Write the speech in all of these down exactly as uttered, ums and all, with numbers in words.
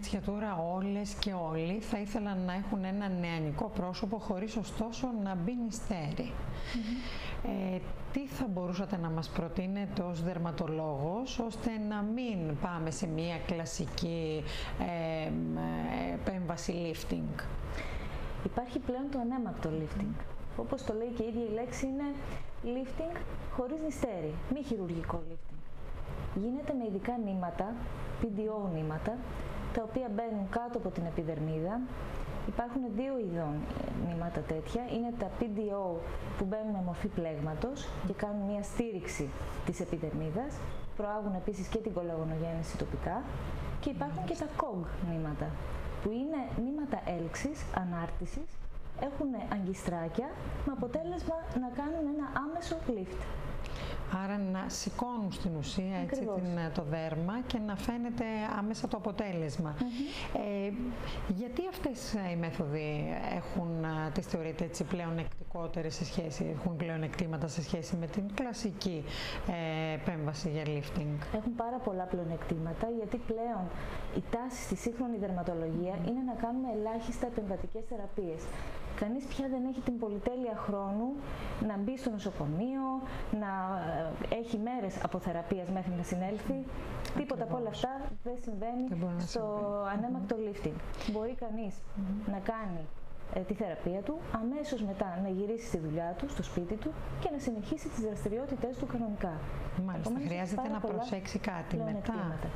κορίτσια τώρα όλες και όλοι θα ήθελαν να έχουν ένα νεανικό πρόσωπο χωρίς ωστόσο να μπει νηστέρι. Mm-hmm. ε, τι θα μπορούσατε να μας προτείνετε ως δερματολόγος ώστε να μην πάμε σε μια κλασική ε, επέμβαση lifting? Υπάρχει πλέον το ανέμακτο lifting. Όπως το λέει και η ίδια η λέξη, είναι lifting χωρίς νηστέρι, μη χειρουργικό lifting. Γίνεται με ειδικά νήματα, πι ντι ο νήματα, τα οποία μπαίνουν κάτω από την επιδερμίδα. Υπάρχουν δύο ειδών νήματα τέτοια. Είναι τα πι ντι ο που μπαίνουν με μορφή πλέγματος και κάνουν μια στήριξη της επιδερμίδας. Προάγουν επίσης και την κολαγονογέννηση τοπικά. Και υπάρχουν και τα κογ νήματα, που είναι νήματα έλξης, ανάρτησης, έχουν αγκιστράκια με αποτέλεσμα να κάνουν ένα άμεσο lift. Άρα να σηκώνουν στην ουσία έτσι, την, το δέρμα και να φαίνεται άμεσα το αποτέλεσμα. Mm-hmm. ε, γιατί αυτές οι μέθοδοι έχουν, τις θεωρείτε έτσι πλεονεκτικότερες σε σχέση, έχουν πλεονεκτήματα σε σχέση με την κλασική ε, επέμβαση για lifting? Έχουν πάρα πολλά πλεονεκτήματα, γιατί πλέον η τάση στη σύγχρονη δερματολογία mm-hmm. είναι να κάνουμε ελάχιστα επεμβατικές θεραπείες. Κανείς πια δεν έχει την πολυτέλεια χρόνου να μπει στο νοσοκομείο, να έχει μέρες από θεραπείας μέχρι να συνέλθει. Ακριβώς. Τίποτα από όλα αυτά δεν συμβαίνει δεν στο ανέμακτο mm-hmm. lifting. Μπορεί κανείς mm-hmm. να κάνει ε, τη θεραπεία του, αμέσως μετά να γυρίσει στη δουλειά του, στο σπίτι του και να συνεχίσει τις δραστηριότητες του κανονικά. Μάλιστα, Επομένως, χρειάζεται να προσέξει κάτι μετά.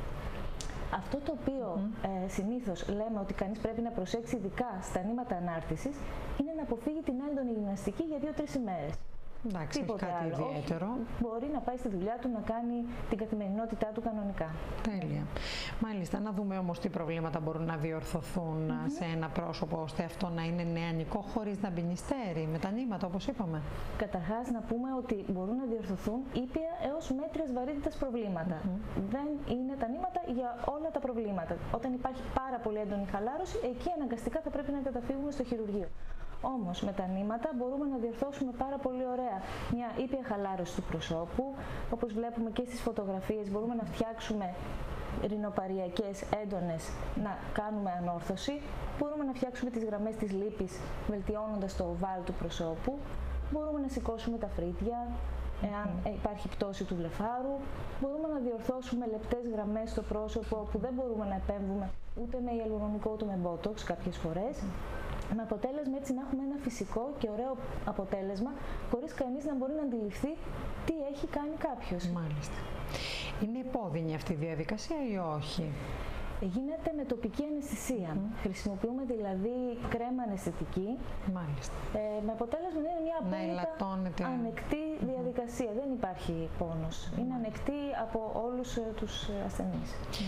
Αυτό το οποίο mm-hmm. ε, συνήθως λέμε ότι κανείς πρέπει να προσέξει ειδικά στα νήματα ανάρτησης είναι να αποφύγει την έντονη γυμναστική για δύο τρεις ημέρες. Εντάξει, τίποτε κάτι άλλο. Ιδιαίτερο. Όχι, μπορεί να πάει στη δουλειά του να κάνει την καθημερινότητά του κανονικά. Τέλεια. Μάλιστα, να δούμε όμως τι προβλήματα μπορούν να διορθωθούν mm-hmm. σε ένα πρόσωπο ώστε αυτό να είναι νεανικό χωρίς να μπει νηστέρι, με τα νήματα όπως είπαμε. Καταρχάς να πούμε ότι μπορούν να διορθωθούν ήπια έως μέτριας βαρύτητας προβλήματα. Mm-hmm. Δεν είναι τα νήματα για όλα τα προβλήματα. Όταν υπάρχει πάρα πολύ έντονη χαλάρωση, εκεί αναγκαστικά θα πρέπει να καταφύγουμε στο χειρουργείο. Όμως με τα νήματα μπορούμε να διορθώσουμε πάρα πολύ ωραία μια ήπια χαλάρωση του προσώπου. Όπως βλέπουμε και στις φωτογραφίες, μπορούμε να φτιάξουμε ρινοπαριακές έντονες, να κάνουμε ανόρθωση. Μπορούμε να φτιάξουμε τις γραμμές της λύπης βελτιώνοντας το οβάλ του προσώπου. Μπορούμε να σηκώσουμε τα φρύδια εάν υπάρχει πτώση του βλεφάρου. Μπορούμε να διορθώσουμε λεπτές γραμμές στο πρόσωπο που δεν μπορούμε να επέμβουμε ούτε με ιαλουρονικό ούτε με μπότοξ κάποιες φορές. Με αποτέλεσμα έτσι να έχουμε ένα φυσικό και ωραίο αποτέλεσμα, χωρίς κανείς να μπορεί να αντιληφθεί τι έχει κάνει κάποιος. Μάλιστα. Είναι επώδυνη αυτή η διαδικασία ή όχι? Γίνεται με τοπική αναισθησία. Mm-hmm. Χρησιμοποιούμε δηλαδή κρέμα αναισθητική. Μάλιστα. Ε, με αποτέλεσμα είναι μια απόλυτα ανεκτή mm-hmm. διαδικασία. Δεν υπάρχει πόνος. Mm-hmm. Είναι ανεκτή από όλους ε, τους ασθενείς.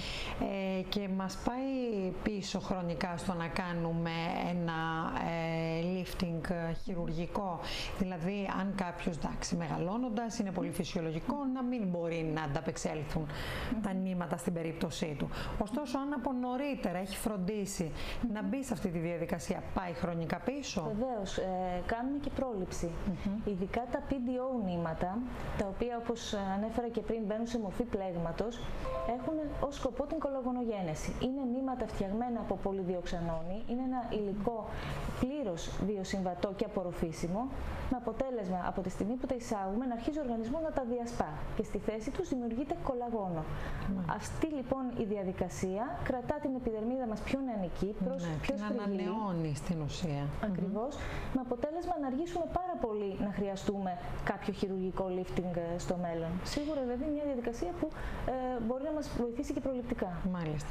Ε, και μας πάει πίσω χρονικά στο να κάνουμε ένα ε, lifting χειρουργικό. Δηλαδή, αν κάποιος, εντάξει, μεγαλώνοντας, είναι πολύ φυσιολογικό να μην μπορεί να ανταπεξέλθουν mm-hmm. τα νήματα στην περίπτωσή του. Ωστόσο, αν από νωρίτερα έχει φροντίσει mm-hmm. να μπει σε αυτή τη διαδικασία, πάει χρονικά πίσω? Βεβαίως, ε, κάνουμε και πρόληψη. Mm-hmm. Ειδικά τα πι ντι ο νήματα, τα οποία όπως ανέφερα και πριν μπαίνουν σε μορφή πλέγματος, έχουν ως σκοπό την κολαγονογένεση. Είναι νήματα φτιαγμένα από πολυδιοξανόνη, είναι ένα υλικό πλήρως βιοσυμβατό και απορροφήσιμο, με αποτέλεσμα από τη στιγμή που τα εισάγουμε να αρχίζει ο οργανισμός να τα διασπά και στη θέση τους δημιουργείται κολαγόνο. Mm. Αυτή λοιπόν η διαδικασία κρατά την επιδερμίδα μας πιο νεανική, προς ναι, πιο στριγγυλή. Να ανανεώνει στην ουσία. Ακριβώς, mm-hmm. με αποτέλεσμα να αργήσουμε πάρα πολύ να χρειαστούμε κάποιο χειρουργικό lifting στο μέλλον. Σίγουρα δηλαδή μια διαδικασία που ε, μπορεί να μας βοηθήσει και προληπτικά. Μάλιστα.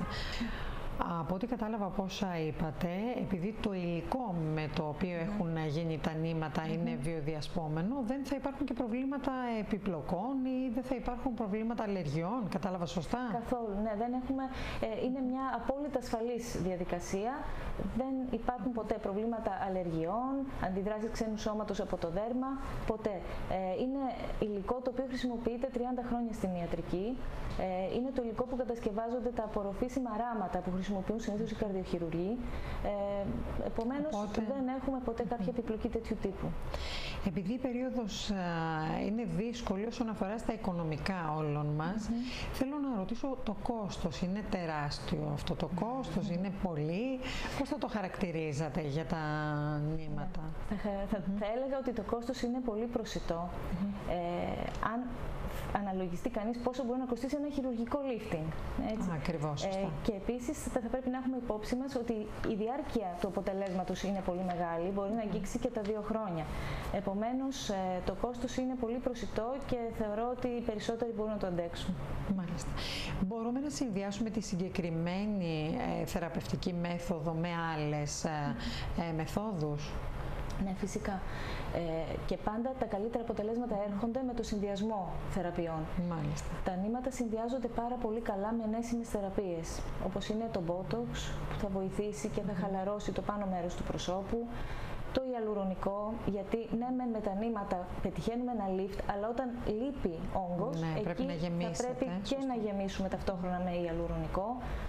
Από ό,τι κατάλαβα από όσα είπατε, επειδή το υλικό με το οποίο mm-hmm. έχουν γίνει τα νήματα mm-hmm. είναι βιοδιασπόμενο, δεν θα υπάρχουν και προβλήματα επιπλοκών ή δεν θα υπάρχουν προβλήματα αλλεργιών, κατάλαβα σωστά? Καθόλου, ναι, δεν έχουμε, ε, είναι μια απόλυτα ασφαλής διαδικασία, δεν υπάρχουν ποτέ προβλήματα αλλεργιών, αντιδράσεις ξένου σώματος από το δέρμα, ποτέ. Ε, είναι υλικό το οποίο χρησιμοποιείται τριάντα χρόνια στην ιατρική, ε, είναι το υλικό που κατασκευάζονται τα απορροφήσιμα ράματα που χρησιμοποιούνται χρησιμοποιούν συνήθως οι καρδιοχειρουργοί. Ε, επομένως, Οπότε... δεν έχουμε ποτέ κάποια επιπλοκή τέτοιου τύπου. Επειδή η περίοδος α, είναι δύσκολη όσον αφορά στα οικονομικά όλων μας, mm-hmm. θέλω να ρωτήσω, το κόστος είναι τεράστιο αυτό το κόστος, mm-hmm. είναι πολύ, πώς θα το χαρακτηρίζατε για τα νήματα? Yeah. Θα, θα, mm-hmm. θα έλεγα ότι το κόστος είναι πολύ προσιτό. Mm-hmm. ε, αν αναλογιστεί κανείς πόσο μπορεί να κοστίσει ένα χειρουργικό lifting. Έτσι. Ακριβώς, σωστά. Ε, και επίσης θα, θα πρέπει να έχουμε υπόψη μας ότι η διάρκεια του αποτελέσματος είναι πολύ μεγάλη, μπορεί να αγγίξει και τα δύο χρόνια. Επομένως, ε, το κόστος είναι πολύ προσιτό και θεωρώ ότι οι περισσότεροι μπορούν να το αντέξουν. Μάλιστα. Μπορούμε να συνδυάσουμε τη συγκεκριμένη ε, θεραπευτική μέθοδο με άλλες ε, ε, μεθόδους? Ναι, φυσικά. Ε, και πάντα τα καλύτερα αποτελέσματα έρχονται με το συνδυασμό θεραπείων. Μάλιστα. Τα νήματα συνδυάζονται πάρα πολύ καλά με ενέσιμες θεραπείες, όπως είναι το Botox, που θα βοηθήσει και θα χαλαρώσει το πάνω μέρος του προσώπου, το ιαλουρονικό, γιατί ναι, με, με τα νήματα πετυχαίνουμε ένα lift, αλλά όταν λείπει όγκος, ναι, εκεί πρέπει να θα πρέπει και σωστά. να γεμίσουμε ταυτόχρονα με ιαλουρονικό.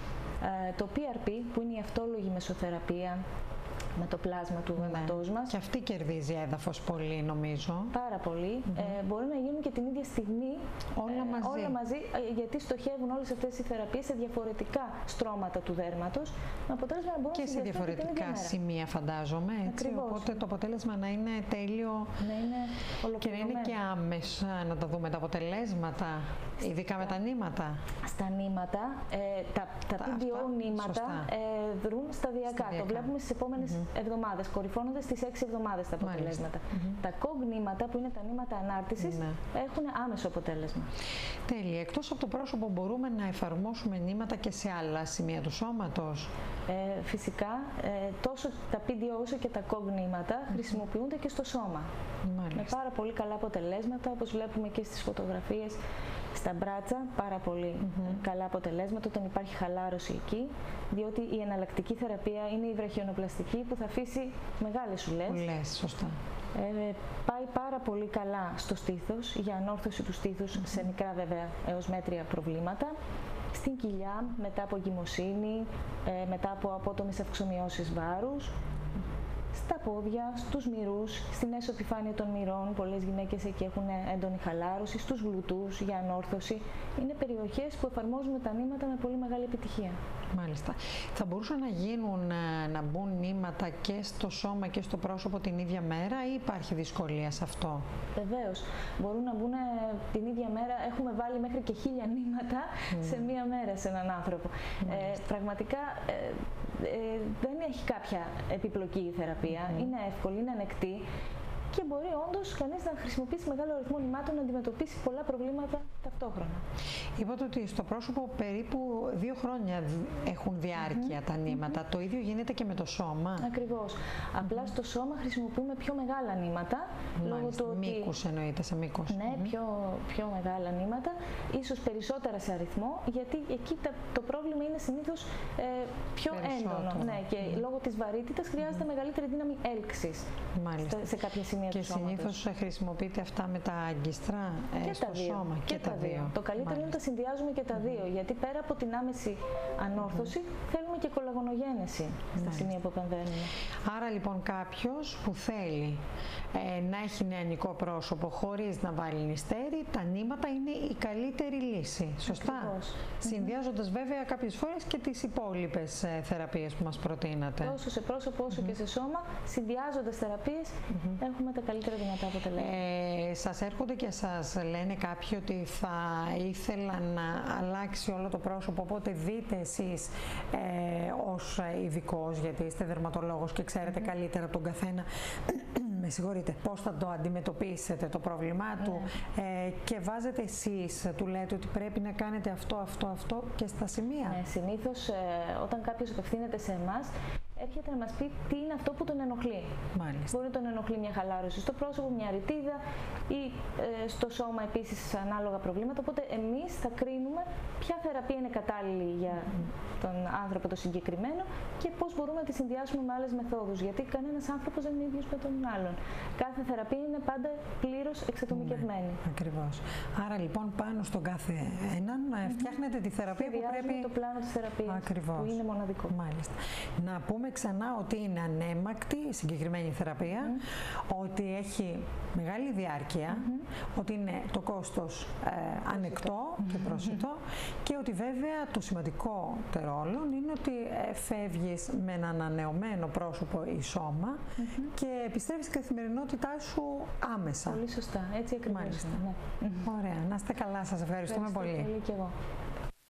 Ε, το πι αρ πι, που είναι η αυτόλογη μεσοθεραπεία, με το πλάσμα του αίματός μας. Και αυτή κερδίζει έδαφος πολύ, νομίζω. Πάρα πολύ. Mm-hmm. ε, μπορεί να γίνουν και την ίδια στιγμή όλα μαζί. Ε, όλα μαζί, γιατί στοχεύουν όλες αυτές οι θεραπείες σε διαφορετικά στρώματα του δέρματος, με αποτέλεσμα να μπορούν και να σε διαφορετικά και σημεία, φαντάζομαι. Έτσι. Ακριβώς. Οπότε το αποτέλεσμα να είναι τέλειο να είναι και να είναι και άμεσα να τα δούμε τα αποτελέσματα, ειδικά με τα νήματα. Στα νήματα, ε, τα, τα πι ντι ο νήματα ε, δρούν σταδιακά. σταδιακά. Το βλέπουμε στις επόμενες mm-hmm. εβδομάδες, κορυφώνονται στις έξι εβδομάδες τα αποτελέσματα. Mm-hmm. Τα κογ νήματα, που είναι τα νήματα ανάρτησης, ναι. έχουν άμεσο αποτέλεσμα. Τέλεια. Εκτός από το πρόσωπο, μπορούμε να εφαρμόσουμε νήματα και σε άλλα σημεία του σώματος? Ε, φυσικά, ε, τόσο τα πι ντι ο όσο και τα κογ νήματα mm-hmm. χρησιμοποιούνται και στο σώμα. Μάλιστα. Με πάρα πολύ καλά αποτελέσματα, όπως βλέπουμε και στις φωτογραφίες. Στα μπράτσα, πάρα πολύ mm-hmm. καλά αποτελέσματα όταν υπάρχει χαλάρωση εκεί, διότι η εναλλακτική θεραπεία είναι η βραχιονοπλαστική, που θα αφήσει μεγάλες σουλές. Ουλές, σωστά. Ε, πάει πάρα πολύ καλά στο στήθος, για ανόρθωση του στήθους mm-hmm. σε μικρά βέβαια έως μέτρια προβλήματα. Στην κοιλιά, μετά από εγκυμοσύνη, ε, μετά από απότομες αυξομοιώσεις βάρους. Στα πόδια, στους μυρούς, στην έσω επιφάνεια των μυρών, πολλές γυναίκες εκεί έχουν έντονη χαλάρωση, στους γλουτούς για ανόρθωση. Είναι περιοχές που εφαρμόζουμε τα νήματα με πολύ μεγάλη επιτυχία. Μάλιστα. Θα μπορούσαν να γίνουν, να μπουν νήματα και στο σώμα και στο πρόσωπο την ίδια μέρα, ή υπάρχει δυσκολία σε αυτό? Βεβαίως. Μπορούν να μπουν την ίδια μέρα. Έχουμε βάλει μέχρι και χίλια νήματα mm. σε μία μέρα σε έναν άνθρωπο. Ε, πραγματικά ε, ε, δεν έχει κάποια επιπλοκή η θεραπεία. Mm. Είναι εύκολη, είναι ανεκτή. Και μπορεί όντως κανείς να χρησιμοποιήσει μεγάλο αριθμό νημάτων να αντιμετωπίσει πολλά προβλήματα ταυτόχρονα. Είπατε ότι στο πρόσωπο περίπου δύο χρόνια έχουν διάρκεια mm-hmm. τα νήματα. Mm-hmm. Το ίδιο γίνεται και με το σώμα? Ακριβώς. Mm-hmm. Απλά στο σώμα χρησιμοποιούμε πιο μεγάλα νήματα. Μάλιστα. Λόγω του ότι... Μήκους εννοείται, σε μήκος. Ναι, mm-hmm. πιο, πιο μεγάλα νήματα. Ίσως περισσότερα σε αριθμό, γιατί εκεί τα, το πρόβλημα είναι συνήθως ε, πιο έντονο. Ναι, και mm-hmm. λόγω της βαρύτητας χρειάζεται mm-hmm. μεγαλύτερη δύναμη έλξης σε κάποια σημεία. Και συνήθως χρησιμοποιείτε αυτά με τα άγκιστρα ε, στο δύο. σώμα και, και τα δύο. δύο. Το καλύτερο Μάλιστα. είναι να τα συνδυάζουμε και τα δύο, mm-hmm. γιατί πέρα από την άμεση ανόρθωση mm-hmm. θέλουμε και κολαγονογένεση στα Μάλιστα. σημεία που επεμβαίνουμε. Άρα λοιπόν κάποιος που θέλει ε, να έχει νεανικό πρόσωπο χωρίς να βάλει νηστέρι, τα νήματα είναι η καλύτερη λύση. Σωστά. Ακριβώς. Συνδυάζοντας mm-hmm. βέβαια κάποιες φορές και τις υπόλοιπες ε, θεραπείες που μας προτείνατε. Τόσο σε πρόσωπο όσο mm-hmm. και σε σώμα, συνδυάζοντας θεραπείες, mm-hmm. έχουμε τα καλύτερα δυνατά αποτελέσματα. Ε, σας έρχονται και σας λένε κάποιοι ότι θα ήθελαν να αλλάξει όλο το πρόσωπο, οπότε δείτε εσείς ε, ως ειδικός, γιατί είστε δερματολόγος και ξέρετε mm-hmm. καλύτερα από τον καθένα με συγχωρείτε, πώς θα το αντιμετωπίσετε το πρόβλημά του mm. ε, και βάζετε εσείς, του λέτε ότι πρέπει να κάνετε αυτό, αυτό, αυτό και στα σημεία. Ναι, συνήθως ε, όταν κάποιος απευθύνεται σε εμάς, έρχεται να μας πει τι είναι αυτό που τον ενοχλεί. Μάλιστα. Μπορεί να τον ενοχλεί μια χαλάρωση στο πρόσωπο, μια ρητίδα ή ε, στο σώμα επίσης ανάλογα προβλήματα. Οπότε εμείς θα κρίνουμε ποια θεραπεία είναι κατάλληλη για τον άνθρωπο το συγκεκριμένο και πώς μπορούμε να τη συνδυάσουμε με άλλες μεθόδους. Γιατί κανένας άνθρωπος δεν είναι ίδιος με τον άλλον. Κάθε θεραπεία είναι πάντα πλήρως εξατομικευμένη. Ναι, ακριβώς. Άρα λοιπόν πάνω στον κάθε έναν mm-hmm. φτιάχνετε τη θεραπεία που πρέπει. το πλάνο της θεραπείας. Ακριβώς. Που είναι μοναδικό. Μάλιστα. Να πούμε ξανά ότι είναι ανέμακτη η συγκεκριμένη θεραπεία, mm-hmm. ότι έχει μεγάλη διάρκεια, mm-hmm. ότι είναι το κόστος ε, ανεκτό mm-hmm. και προσιτό mm-hmm. και ότι βέβαια το σημαντικότερο όλων είναι ότι ε, φεύγεις με ένα ανανεωμένο πρόσωπο ή σώμα mm-hmm. και επιστρέφεις στην καθημερινότητά σου άμεσα. Πολύ σωστά, έτσι ακριβώς. Μάλιστα. Ναι. Ωραία, να είστε καλά, σας ευχαριστούμε Ευχαριστώ πολύ. πολύ και εγώ.